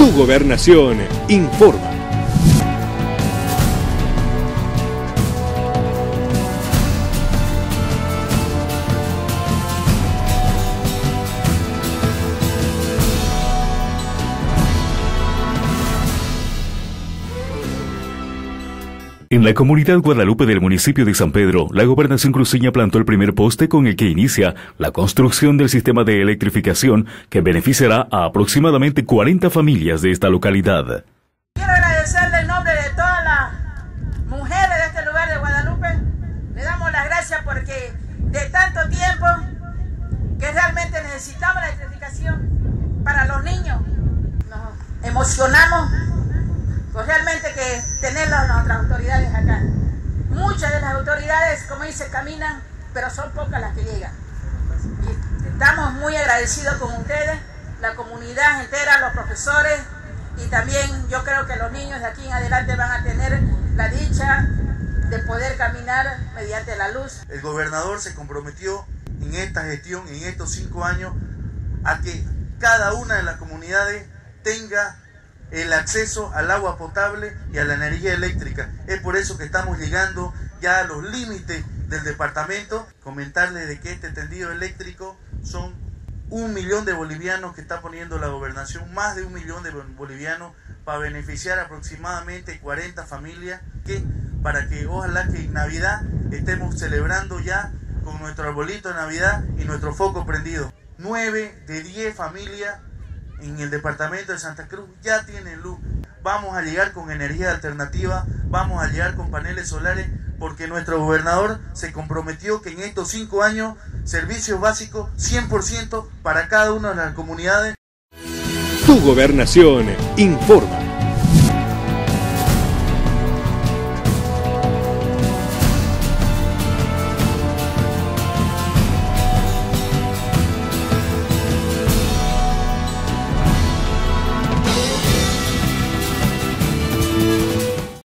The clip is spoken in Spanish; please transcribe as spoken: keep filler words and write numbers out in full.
Tu Gobernación informa. En la comunidad Guadalupe del municipio de San Pedro, la Gobernación cruceña plantó el primer poste con el que inicia la construcción del sistema de electrificación que beneficiará a aproximadamente cuarenta familias de esta localidad. Quiero agradecerle en nombre de todas las mujeres de este lugar de Guadalupe. Le damos las gracias porque de tanto tiempo que realmente necesitamos la electrificación para los niños. Nos emocionamos pues realmente que tener las nuestras autoridades acá. Muchas de las autoridades, como dice, caminan, pero son pocas las que llegan. Y estamos muy agradecidos con ustedes, la comunidad entera, los profesores, y también yo creo que los niños de aquí en adelante van a tener la dicha de poder caminar mediante la luz. El gobernador se comprometió en esta gestión, en estos cinco años, a que cada una de las comunidades tenga el acceso al agua potable y a la energía eléctrica. Es por eso que estamos llegando ya a los límites del departamento. Comentarles de que este tendido eléctrico son un millón de bolivianos que está poniendo la gobernación, más de un millón de bolivianos, para beneficiar aproximadamente cuarenta familias, que para que ojalá que en Navidad estemos celebrando ya con nuestro arbolito de Navidad y nuestro foco prendido. nueve de diez familias en el departamento de Santa Cruz ya tienen luz. Vamos a llegar con energía alternativa, vamos a llegar con paneles solares, porque nuestro gobernador se comprometió que en estos cinco años, servicios básicos cien por ciento para cada una de las comunidades. Tu Gobernación informa.